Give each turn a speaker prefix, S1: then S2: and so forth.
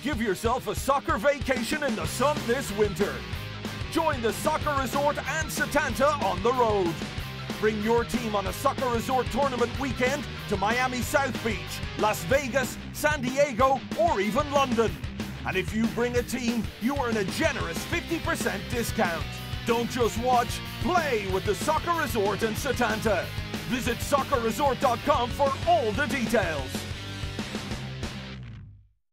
S1: Give yourself a soccer vacation in the sun this winter. Join the Soccer Resort and Setanta on the road. Bring your team on a Soccer Resort tournament weekend to Miami South Beach, Las Vegas, San Diego, or even London. And if you bring a team, you earn a generous 50% discount. Don't just watch, play with the Soccer Resort and Setanta. Visit soccerresort.com for all the details.